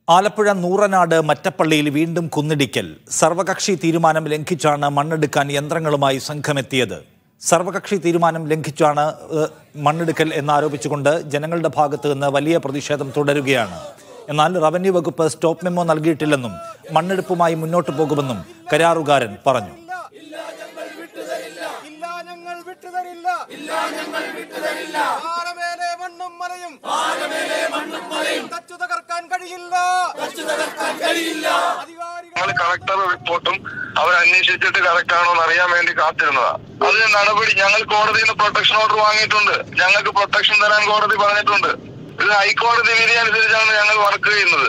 ആലപ്പുഴ നൂറനാട് മറ്റപ്പള്ളിയിൽ വീണ്ടും കുന്നിടിക്കൽ. സർവകക്ഷി തീരുമാനം ലംഘിച്ചാണ് മണ്ണെടുക്കാൻ യന്ത്രങ്ങളുമായി സംഘമെത്തിയത്. സർവകക്ഷി തീരുമാനം ലംഘിച്ചാണ് മണ്ണെടുക്കൽ എന്നാരോപിച്ചുകൊണ്ട് ജനങ്ങളുടെ ഭാഗത്ത് നിന്ന് വലിയ പ്രതിഷേധം തുടരുകയാണ്. എന്നാൽ റവന്യൂ വകുപ്പ് സ്റ്റോപ്പ് മെമ്മോ നൽകിയിട്ടില്ലെന്നും മണ്ണെടുപ്പുമായി മുന്നോട്ടു പോകുമെന്നും കരാറുകാരൻ പറഞ്ഞു. കളക്ടർ റിപ്പോർട്ടും അവർ അന്വേഷിച്ചിട്ട് കറക്റ്റ് ആണോ എന്ന് അറിയാൻ വേണ്ടി കാത്തിരുന്നതാ. അതിന് നടപടി ഞങ്ങൾ കോടതിയിൽ നിന്ന് പ്രൊട്ടക്ഷൻ ഓർഡർ വാങ്ങിയിട്ടുണ്ട്. ഞങ്ങൾക്ക് പ്രൊട്ടക്ഷൻ തരാൻ കോടതി പറഞ്ഞിട്ടുണ്ട്. ഇത് ഹൈക്കോടതി വിധി അനുസരിച്ചാണ് ഞങ്ങൾ വർക്ക് ചെയ്യുന്നത്.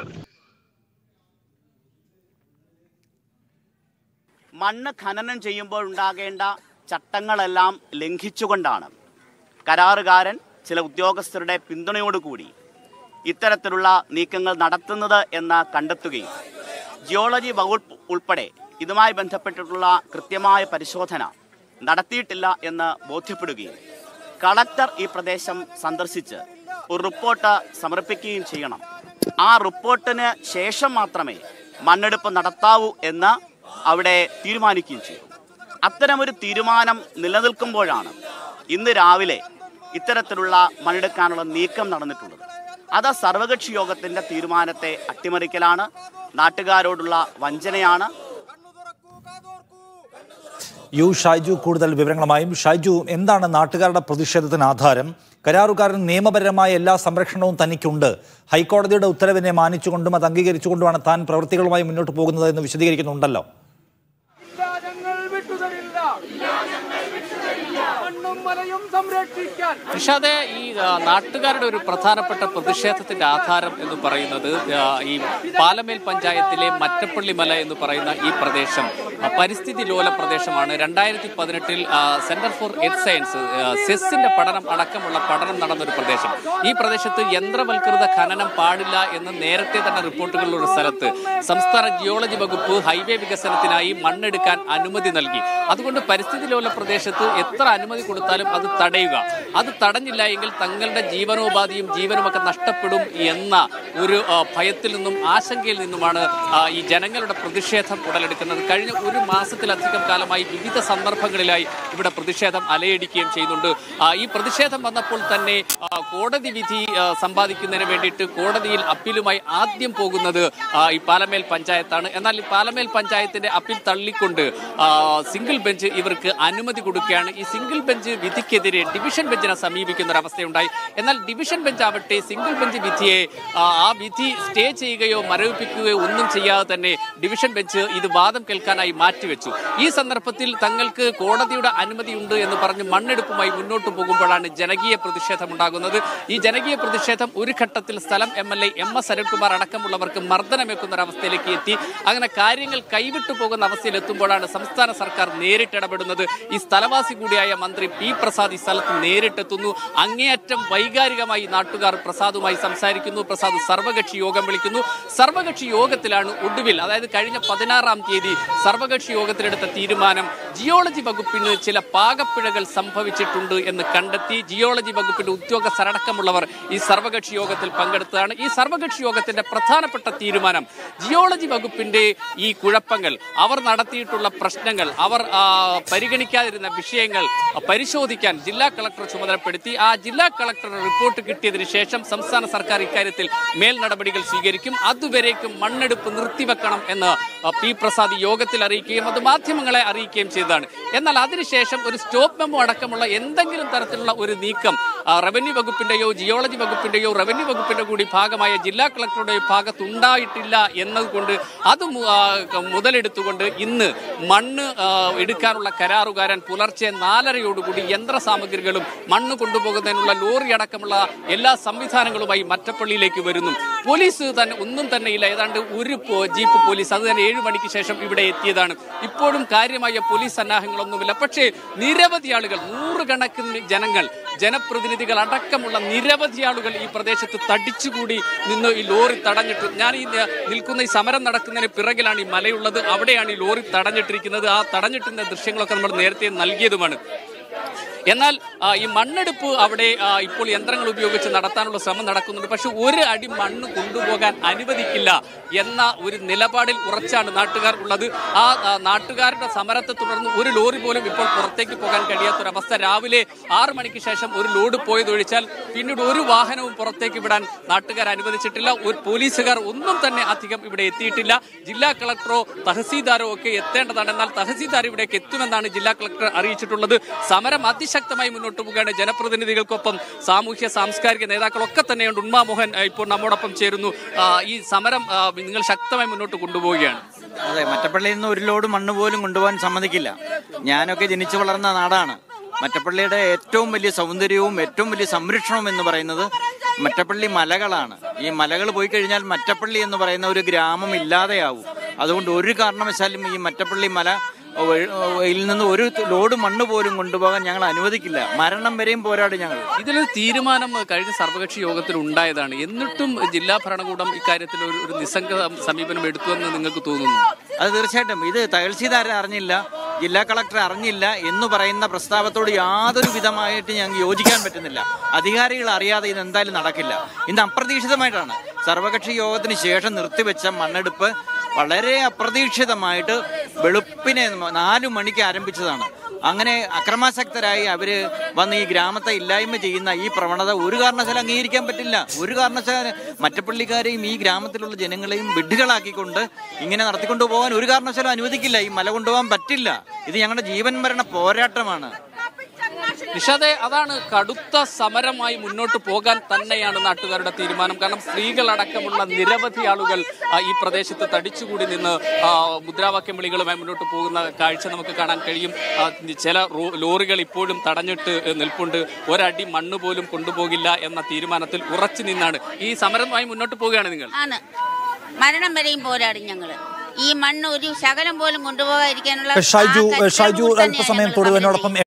മണ്ണ് ഖനനം ചെയ്യുമ്പോൾ ഉണ്ടാകേണ്ട ചട്ടങ്ങളെല്ലാം ലംഘിച്ചുകൊണ്ടാണ് കരാറുകാരൻ ചില ഉദ്യോഗസ്ഥരുടെ പിന്തുണയോടുകൂടി ഇത്തരത്തിലുള്ള നീക്കങ്ങൾ നടത്തുന്നത് എന്ന് കണ്ടെത്തുകയും ജിയോളജി വകുപ്പ് ഉൾപ്പെടെ ഇതുമായി ബന്ധപ്പെട്ടിട്ടുള്ള കൃത്യമായ പരിശോധന നടത്തിയിട്ടില്ല എന്ന് ബോധ്യപ്പെടുകയും കളക്ടർ ഈ പ്രദേശം സന്ദർശിച്ച് ഒരു റിപ്പോർട്ട് സമർപ്പിക്കുകയും ചെയ്യണം. ആ റിപ്പോർട്ടിന് ശേഷം മാത്രമേ മണ്ണെടുപ്പ് നടത്താവൂ എന്ന് അവിടെ തീരുമാനിക്കുകയും ചെയ്തു. അത്തരമൊരു തീരുമാനം നിലനിൽക്കുമ്പോഴാണ് ഇന്ന് രാവിലെ ഇത്തരത്തിലുള്ള മണ്ണെടുക്കാനുള്ള നീക്കം നടന്നിട്ടുള്ളത്. അത് സർവകക്ഷി യോഗത്തിന്റെ തീരുമാനത്തെ അട്ടിമറിക്കലാണ്, നാട്ടുകാരോടുള്ള വഞ്ചനയാണ്. ഷൈജു കൂടുതൽ വിവരങ്ങളുമായും. ഷൈജു, എന്താണ് നാട്ടുകാരുടെ പ്രതിഷേധത്തിന് ആധാരം? കരാറുകാരൻ നിയമപരമായ എല്ലാ സംരക്ഷണവും തനിക്കുണ്ട്, ഹൈക്കോടതിയുടെ ഉത്തരവിനെ മാനിച്ചുകൊണ്ടും അത് അംഗീകരിച്ചുകൊണ്ടുമാണ് താൻ പ്രവൃത്തികളുമായി മുന്നോട്ട് പോകുന്നത് എന്ന് വിശദീകരിക്കുന്നുണ്ടല്ലോ. നിഷാദെ, ഈ നാട്ടുകാരുടെ ഒരു പ്രധാനപ്പെട്ട പ്രതിഷേധത്തിന്റെ ആധാരം എന്ന് പറയുന്നത് ഈ പാലമേൽ പഞ്ചായത്തിലെ മറ്റപ്പള്ളി മല എന്ന് പറയുന്ന ഈ പ്രദേശം പരിസ്ഥിതി ലോല പ്രദേശമാണ്. 2018 സെന്റർ ഫോർ എർത്ത് സയൻസ് സെസ്സിന്റെ പഠനം അടക്കമുള്ള പഠനം നടന്നൊരു പ്രദേശം. ഈ പ്രദേശത്ത് യന്ത്രവൽകൃത ഖനനം പാടില്ല എന്ന് നേരത്തെ തന്നെ റിപ്പോർട്ടുകളുള്ള സ്ഥലത്ത് സംസ്ഥാന ജിയോളജി വകുപ്പ് ഹൈവേ വികസനത്തിനായി മണ്ണെടുക്കാൻ അനുമതി നൽകി. അതുകൊണ്ട് പരിസ്ഥിതി ലോല പ്രദേശത്ത് എത്ര അനുമതി കൊടുത്താലും അത് തടയുക, അത് തടഞ്ഞില്ല എങ്കിൽ തങ്ങളുടെ ജീവനോപാധിയും ജീവനുമൊക്കെ നഷ്ടപ്പെടും എന്ന ഒരു ഭയത്തിൽ നിന്നും ആശങ്കയിൽ നിന്നുമാണ് ഈ ജനങ്ങളുടെ പ്രതിഷേധം ഉടലെടുക്കുന്നത്. കഴിഞ്ഞ ഒരു മാസത്തിലധികം കാലമായി വിവിധ സന്ദർഭങ്ങളിലായി ഇവിടെ പ്രതിഷേധം അലയടിക്കുകയും ചെയ്യുന്നുണ്ട്. ഈ പ്രതിഷേധം വന്നപ്പോൾ തന്നെ കോടതി വിധി സമ്പാദിക്കുന്നതിന് വേണ്ടിയിട്ട് കോടതിയിൽ അപ്പീലുമായി ആദ്യം പോകുന്നത് ഈ പാലമേൽ പഞ്ചായത്താണ്. എന്നാൽ ഈ പാലമേൽ പഞ്ചായത്തിന്റെ അപ്പീൽ തള്ളിക്കൊണ്ട് സിംഗിൾ ബെഞ്ച് ഇവർക്ക് അനുമതി കൊടുക്കുകയാണ്. ഈ സിംഗിൾ ബെഞ്ച് വിധിക്കെതിരെ ഡിവിഷൻ ബെഞ്ചിനെ സമീപിക്കുന്ന ഒരു അവസ്ഥയുണ്ടായി. എന്നാൽ ഡിവിഷൻ ബെഞ്ച് ആവട്ടെ സിംഗിൾ ബെഞ്ച് വിധിയെ ആ വിധി സ്റ്റേ ചെയ്യുകയോ മരവിപ്പിക്കുകയോ ഒന്നും ചെയ്യാതെ തന്നെ ഡിവിഷൻ ബെഞ്ച് ഇത് വാദം കേൾക്കാനായി മാറ്റിവെച്ചു. ഈ സന്ദർഭത്തിൽ തങ്ങൾക്ക് കോടതിയുടെ അനുമതിയുണ്ട് എന്ന് പറഞ്ഞ് മണ്ണെടുപ്പുമായി മുന്നോട്ട് പോകുമ്പോഴാണ് ജനകീയ പ്രതിഷേധം ഉണ്ടാകുന്നത്. ഈ ജനകീയ പ്രതിഷേധം ഒരു ഘട്ടത്തിൽ സ്ഥലം MLA MS അരുൺകുമാർ അടക്കമുള്ളവർക്ക് മർദ്ദനമേക്കുന്ന ഒരവസ്ഥയിലേക്ക് എത്തി. അങ്ങനെ കാര്യങ്ങൾ കൈവിട്ടു പോകുന്ന അവസ്ഥയിൽ എത്തുമ്പോഴാണ് സംസ്ഥാന സർക്കാർ നേരിട്ടിടപെടുന്നത്. ഈ സ്ഥലവാസി കൂടിയായ മന്ത്രി P. പ്രസാദ് ഈ സ്ഥലത്ത് നേരിട്ടെത്തുന്നു. അങ്ങേയറ്റം വൈകാരികമായി നാട്ടുകാർ പ്രസാദുമായി സംസാരിക്കുന്നു. പ്രസാദ് സർവകക്ഷി യോഗം വിളിക്കുന്നു. സർവകക്ഷി യോഗത്തിലാണ് ഒടുവിൽ, അതായത് കഴിഞ്ഞ 16-ാം തീയതി സർവകക്ഷി യോഗത്തിലെടുത്ത തീരുമാനം ജിയോളജി വകുപ്പിന് ചില പാകപ്പിഴകൾ സംഭവിച്ചിട്ടുണ്ട് എന്ന് കണ്ടെത്തി ജിയോളജി വകുപ്പിന്റെ ഉദ്യോഗസ്ഥരടക്കമുള്ളവർ ഈ സർവകക്ഷി യോഗത്തിൽ പങ്കെടുത്തതാണ്. ഈ സർവകക്ഷി യോഗത്തിന്റെ പ്രധാനപ്പെട്ട തീരുമാനം ജിയോളജി വകുപ്പിന്റെ ഈ കുഴപ്പങ്ങൾ, അവർ നടത്തിയിട്ടുള്ള പ്രശ്നങ്ങൾ, അവർ പരിഗണിക്കാതിരുന്ന വിഷയങ്ങൾ പരിശോധിക്കാൻ ജില്ലാ കളക്ടർ ചുമതലപ്പെടുത്തി. ആ ജില്ലാ കളക്ടർ റിപ്പോർട്ട് കിട്ടിയതിനു ശേഷം സംസ്ഥാന സർക്കാർ ഇക്കാര്യത്തിൽ മേൽ നടപടികൾ സ്വീകരിക്കും. അതുവരേക്കും മണ്ണെടുപ്പ് നിർത്തിവെക്കണം എന്ന് P. പ്രസാദ് യോഗത്തിൽ അറിയിക്കുകയും അത് മാധ്യമങ്ങളെ അറിയിക്കുകയും ചെയ്തതാണ്. എന്നാൽ അതിനുശേഷം ഒരു സ്റ്റോപ്പ് മെമ്മോ അടക്കമുള്ള എന്തെങ്കിലും തരത്തിലുള്ള ഒരു നീക്കം റവന്യൂ വകുപ്പിന്റെയോ ജിയോളജി വകുപ്പിന്റെയോ റവന്യൂ വകുപ്പിന്റെ കൂടി ഭാഗമായ ജില്ലാ കളക്ടറുടെ ഭാഗത്തുണ്ടായിട്ടില്ല എന്നതുകൊണ്ട് അത് മുതലെടുത്തുകൊണ്ട് ഇന്ന് മണ്ണ് എടുക്കാനുള്ള കരാറുകാരൻ പുലർച്ചെ 4:30 യന്ത്രസാമഗ്രികളും മണ്ണ് കൊണ്ടുപോകുന്നതിനുള്ള ലോറി അടക്കമുള്ള എല്ലാ സംവിധാനങ്ങളുമായി മറ്റപ്പള്ളിയിലേക്ക് വരുന്നു. പോലീസ് തന്നെ ഒന്നും തന്നെ ഇല്ല. ഏതാണ്ട് ഒരു ജീപ്പ് പോലീസ് അത് തന്നെ 7 മണിക്ക് ശേഷം ഇവിടെ എത്തിയതാണ്. ഇപ്പോഴും കാര്യമായ പോലീസ് സന്നാഹങ്ങളൊന്നുമില്ല. പക്ഷേ നിരവധി ആളുകൾ, നൂറുകണക്കിന് ജനങ്ങൾ, ജനപ്രതിനിധികൾ അടക്കമുള്ള നിരവധി ആളുകൾ ഈ പ്രദേശത്ത് തടിച്ചുകൂടി നിന്ന് ഈ ലോറി തടഞ്ഞിട്ട്, ഞാൻ ഈ നിൽക്കുന്ന ഈ സമരം നടക്കുന്നതിന് പിറകിലാണ് ഈ മലയുള്ളത്, അവിടെയാണ് ഈ ലോറി തടഞ്ഞിട്ടിരിക്കുന്നത്. ആ തടഞ്ഞിട്ടുന്ന ദൃശ്യങ്ങളൊക്കെ നമ്മൾ നേരത്തെ നൽകിയതുമാണ്. എന്നാൽ ഈ മണ്ണെടുപ്പ് അവിടെ ഇപ്പോൾ യന്ത്രങ്ങൾ ഉപയോഗിച്ച് നടത്താനുള്ള ശ്രമം നടക്കുന്നുണ്ട്. പക്ഷെ ഒരു അടി മണ്ണ് കൊണ്ടുപോകാൻ അനുവദിക്കില്ല എന്ന ഒരു നിലപാടിൽ ഉറച്ചാണ് നാട്ടുകാർ ഉള്ളത്. ആ നാട്ടുകാരുടെ സമരത്തെ തുടർന്ന് ഒരു ലോറി പോലും ഇപ്പോൾ പുറത്തേക്ക് പോകാൻ കഴിയാത്തൊരവസ്ഥ. രാവിലെ 6 മണിക്ക് ശേഷം ഒരു ലോഡ് പോയതൊഴിച്ചാൽ പിന്നീട് ഒരു വാഹനവും പുറത്തേക്ക് വിടാൻ നാട്ടുകാർ അനുവദിച്ചിട്ടില്ല. ഒരു പോലീസുകാർ ഒന്നും തന്നെ അധികം ഇവിടെ എത്തിയിട്ടില്ല. ജില്ലാ കളക്ടറോ തഹസീൽദാരോ ഒക്കെ എത്തേണ്ടതാണ്. എന്നാൽ തഹസീൽദാർ ഇവിടേക്ക് എത്തുമെന്നാണ് ജില്ലാ കളക്ടർ അറിയിച്ചിട്ടുള്ളത്. സമരം അതിശക്തമായി മുന്നോട്ട് പോവുകയാണ്. ജനപ്രതിനിധികൾക്കൊപ്പം സാമൂഹ്യ സാംസ്കാരിക നേതാക്കളൊക്കെ തന്നെയുണ്ട്. ഉണ്മാ മോഹൻ ഇപ്പോൾ നമ്മോടൊപ്പം ചേരുന്നു. ഈ സമരം നിങ്ങൾ ശക്തമായി മുന്നോട്ട് കൊണ്ടുപോവുകയാണ്. അതെ, മറ്റപ്പള്ളിയിൽ നിന്ന് ഒരു ലോഡ് മണ്ണ് പോലും കൊണ്ടുപോകാൻ സമ്മതിക്കില്ല. ഞാനൊക്കെ ജനിച്ചു വളർന്ന നാടാണ്. മറ്റപ്പള്ളിയുടെ ഏറ്റവും വലിയ സൗന്ദര്യവും ഏറ്റവും വലിയ സംരക്ഷണവും എന്ന് പറയുന്നത് മറ്റപ്പള്ളി മലകളാണ്. ഈ മലകൾ പോയി കഴിഞ്ഞാൽ മറ്റപ്പള്ളി എന്ന് പറയുന്ന ഒരു ഗ്രാമം ഇല്ലാതെയാവും. അതുകൊണ്ട് ഒരു കാരണവശാലും ഈ മറ്റപ്പള്ളി മലയിൽ നിന്ന് ഒരു ലോഡ് മണ്ണ് പോലും കൊണ്ടുപോകാൻ ഞങ്ങൾ അനുവദിക്കില്ല. മരണം വരെയും പോരാടും ഞങ്ങൾ. ഇതിലൊരു തീരുമാനം കഴിഞ്ഞ സർവകക്ഷി യോഗത്തിൽ ഉണ്ടായതാണ്. എന്നിട്ടും ജില്ലാ ഭരണകൂടം ഇക്കാര്യത്തിൽ ഒരു നിസ്സംഗ സമീപനം എടുത്തുവെന്ന് നിങ്ങൾക്ക് തോന്നുന്നു? അത് തീർച്ചയായിട്ടും. ഇത് തഹസീൽദാർ അറിഞ്ഞില്ല, ജില്ലാ കളക്ടർ അറിഞ്ഞില്ല എന്ന് പറയുന്ന പ്രസ്താവത്തോട് യാതൊരു വിധമായിട്ട് ഞങ്ങൾക്ക് യോജിക്കാൻ പറ്റുന്നില്ല. അധികാരികൾ അറിയാതെ ഇത് എന്തായാലും നടക്കില്ല. ഇന്ന് അപ്രതീക്ഷിതമായിട്ടാണ് സർവകക്ഷി യോഗത്തിന് ശേഷം നിർത്തിവെച്ച മണ്ണെടുപ്പ് വളരെ അപ്രതീക്ഷിതമായിട്ട് വെളുപ്പിനെ 4 മണിക്ക് ആരംഭിച്ചതാണ്. അങ്ങനെ അക്രമാസക്തരായി അവര് വന്ന് ഈ ഗ്രാമത്തെ ഇല്ലായ്മ ചെയ്യുന്ന ഈ പ്രവണത ഒരു കാരണവശാലും അംഗീകരിക്കാൻ പറ്റില്ല. ഒരു കാരണവശാലും മറ്റപ്പള്ളിക്കാരെയും ഈ ഗ്രാമത്തിലുള്ള ജനങ്ങളെയും വിഡ്ഢികളാക്കിക്കൊണ്ട് ഇങ്ങനെ നടത്തിക്കൊണ്ടു പോകാൻ ഒരു കാരണവശാലും അനുവദിക്കില്ല. ഈ മല കൊണ്ടുപോകാൻ പറ്റില്ല. ഇത് ഞങ്ങളുടെ ജീവൻ മരണ പോരാട്ടമാണ്. നിഷാദേ, അതാണ് കടുത്ത സമരമായി മുന്നോട്ട് പോകാൻ തന്നെയാണ് നാട്ടുകാരുടെ തീരുമാനം. കാരണം സ്ത്രീകളടക്കമുള്ള നിരവധി ആളുകൾ ഈ പ്രദേശത്ത് തടിച്ചുകൂടി നിന്ന് മുദ്രാവാക്യം വിളികളുമായി മുന്നോട്ട് പോകുന്ന കാഴ്ച നമുക്ക് കാണാൻ കഴിയും. ചില ലോറികൾ ഇപ്പോഴും തടഞ്ഞിട്ട് നിൽപ്പുണ്ട്. ഒരടി മണ്ണ് പോലും കൊണ്ടുപോകില്ല എന്ന തീരുമാനത്തിൽ ഉറച്ചു നിന്നാണ് ഈ സമരമായി മുന്നോട്ട് പോവുകയാണ് നിങ്ങൾ. മരണം വരെയും പോരാടും ഞങ്ങള്. ഈ മണ്ണ് ഒരു ശകലം പോലും കൊണ്ടുപോകാതിരിക്കാനുള്ള ഷൈജു അല്പസമയം തൊടുവനോടൊപ്പം